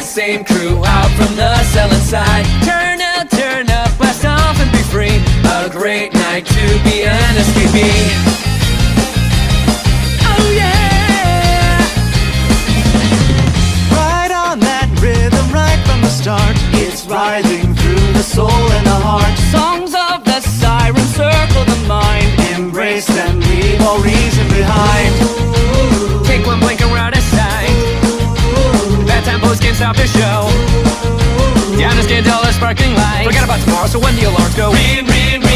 same crew, out from the cell inside. Turn up, blast off and be free. A great night to be an escapee. Oh yeah! Right on that rhythm, right from the start. It's rising through the soul and the heart. Songs of the siren circle the mind. Embrace them, leave all reason behind. Take one blink and round aside. Bad tempos can't stop the show. Down to $10 sparkling lights. Forget about tomorrow, so when the alarms go ring, ring, ring.